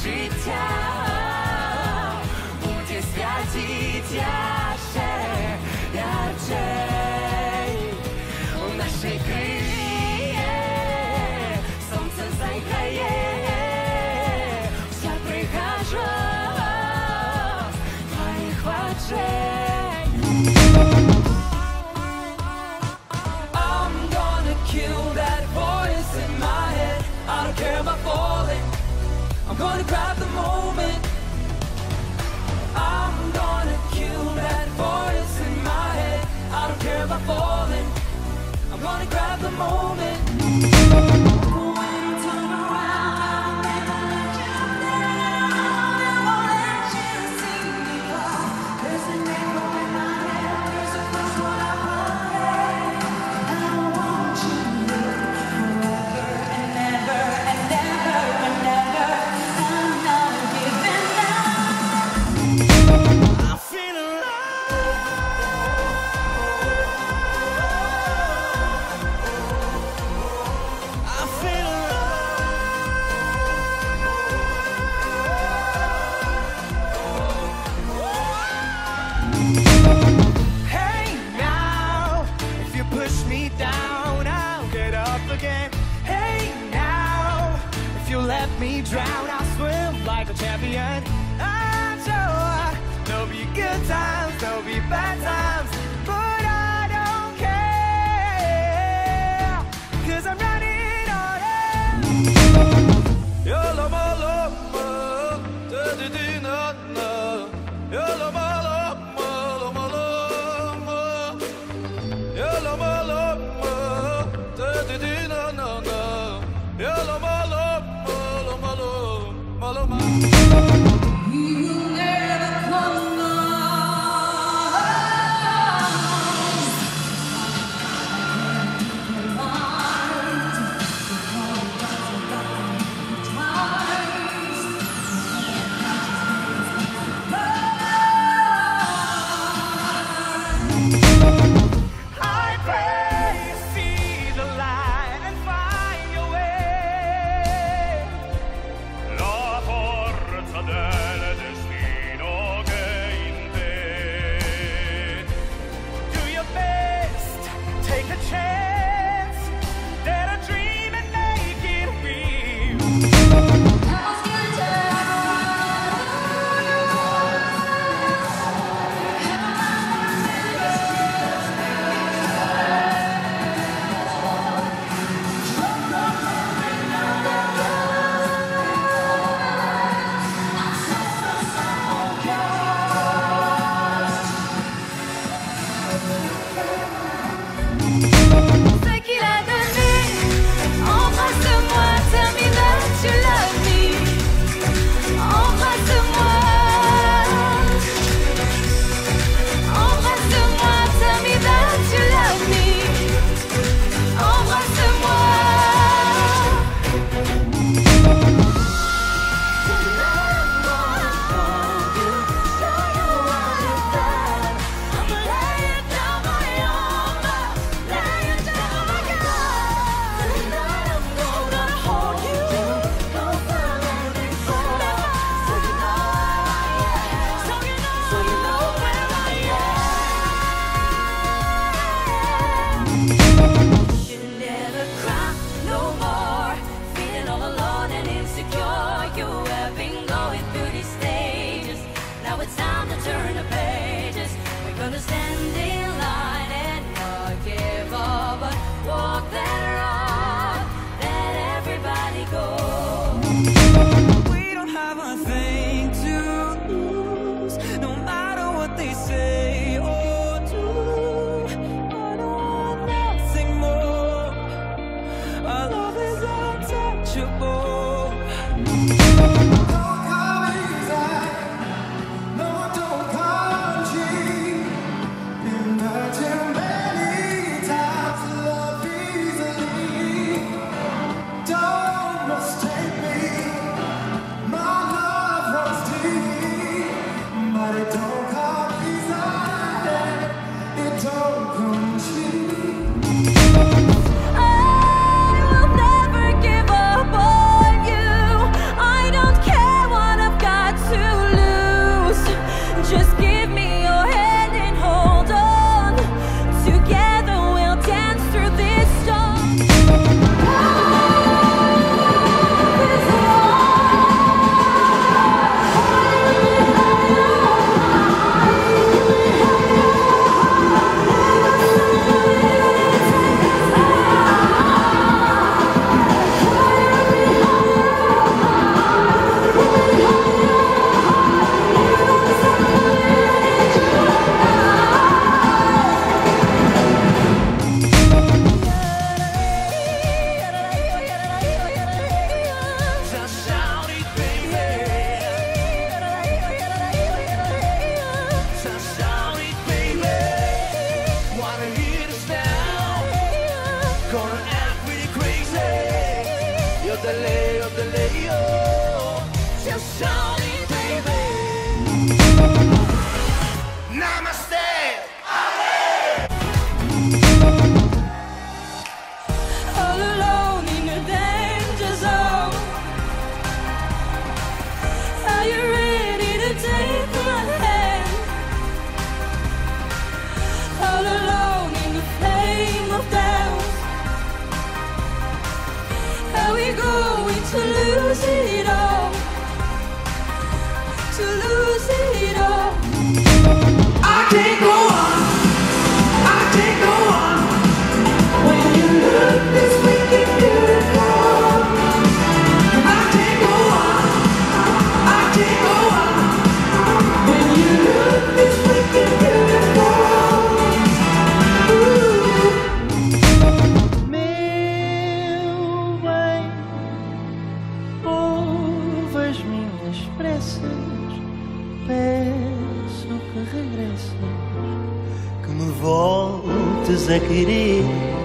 життя у тій святі тяжче, ярче у нашій криє, сонце зайграє, вся прихожу твоїх очей. I'm gonna kill that voice in my head. I don't care about falling. I'm gonna grab the moment. I'm gonna kill that voice in my head. I don't care about falling. I'm gonna grab the moment. When you turn around, I'll never let you down. Never let you see me fall. There's an echo in my head. There's a place where I play. I want you forever and ever and ever and ever. I'm not giving up. I feel alive. I feel alive. Hey now, if you push me down, I'll get up again. Hey now, if you let me drown, I'll swim like a champion. I'm sure there'll be good times, there'll be bad times, but I don't care, 'cause I'm running on it. Yolo molo mo, da da da na na. Yolo molo molo molo mo. Yolo molo mo, da da da na na na. Yolo molo molo molo molo mo. You never come on. I pray you see the light and find your way. La forza voltes a querer